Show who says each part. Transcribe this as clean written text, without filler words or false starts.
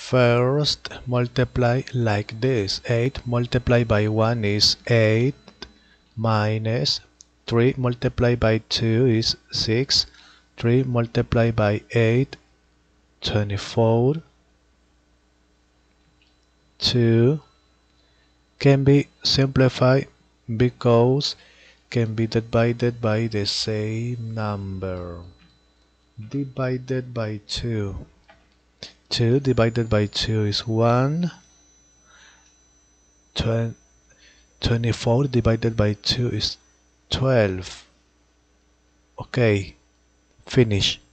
Speaker 1: First, multiply like this. 8 multiplied by 1 is 8, minus 3 multiplied by 2 is 6. 3 multiplied by 8, 24. 2 can be simplified because can be divided by the same number. Divided by 2. 2 divided by 2 is 1. 24 divided by 2 is 12. Okay, finish.